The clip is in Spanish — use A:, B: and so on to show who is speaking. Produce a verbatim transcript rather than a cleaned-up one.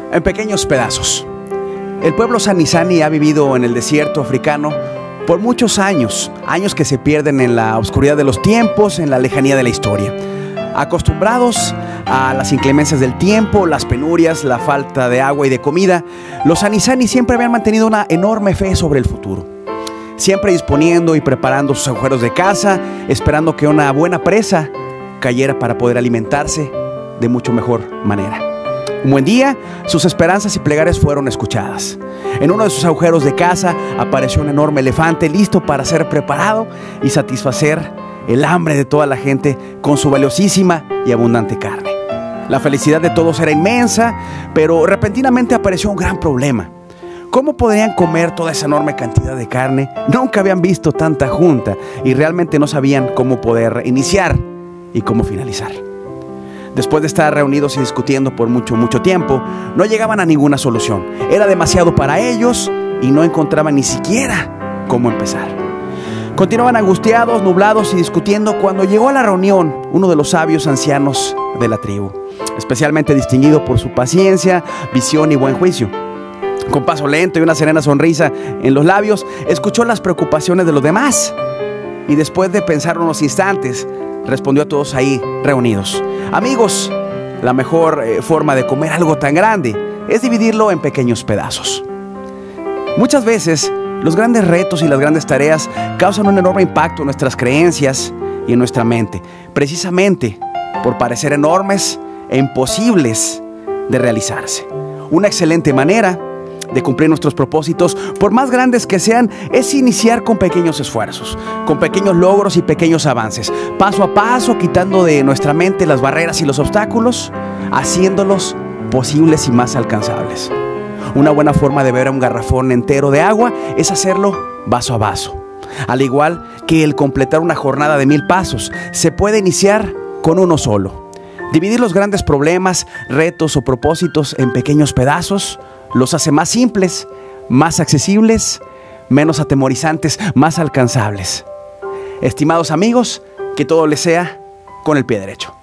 A: en pequeños pedazos. El pueblo Sanisani ha vivido en el desierto africano por muchos años, años que se pierden en la oscuridad de los tiempos, en la lejanía de la historia. Acostumbrados a las inclemencias del tiempo, las penurias, la falta de agua y de comida, los Sanisani siempre habían mantenido una enorme fe sobre el futuro. Siempre disponiendo y preparando sus agujeros de caza, esperando que una buena presa cayera para poder alimentarse de mucho mejor manera. Un buen día, sus esperanzas y plegarias fueron escuchadas. En uno de sus agujeros de caza apareció un enorme elefante listo para ser preparado y satisfacer el hambre de toda la gente con su valiosísima y abundante carne. La felicidad de todos era inmensa, pero repentinamente apareció un gran problema. ¿Cómo podrían comer toda esa enorme cantidad de carne? Nunca habían visto tanta junta y realmente no sabían cómo poder iniciar y cómo finalizar. Después de estar reunidos y discutiendo por mucho, mucho tiempo, no llegaban a ninguna solución. Era demasiado para ellos y no encontraban ni siquiera cómo empezar. Continuaban angustiados, nublados y discutiendo cuando llegó a la reunión uno de los sabios ancianos de la tribu, especialmente distinguido por su paciencia, visión y buen juicio. Con paso lento y una serena sonrisa en los labios, escuchó las preocupaciones de los demás y después de pensar unos instantes, respondió a todos ahí reunidos: amigos, la mejor eh, forma de comer algo tan grande es dividirlo en pequeños pedazos. Muchas veces los grandes retos y las grandes tareas causan un enorme impacto en nuestras creencias y en nuestra mente, precisamente por parecer enormes e imposibles de realizarse. Una excelente manera de cumplir nuestros propósitos, por más grandes que sean, es iniciar con pequeños esfuerzos, con pequeños logros y pequeños avances, paso a paso, quitando de nuestra mente las barreras y los obstáculos, haciéndolos posibles y más alcanzables. Una buena forma de beber un garrafón entero de agua es hacerlo vaso a vaso. Al igual que el completar una jornada de mil pasos, se puede iniciar con uno solo. Dividir los grandes problemas, retos o propósitos en pequeños pedazos los hace más simples, más accesibles, menos atemorizantes, más alcanzables. Estimados amigos, que todo les sea con el pie derecho.